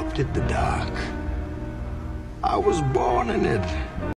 adopted the dark. I was born in it.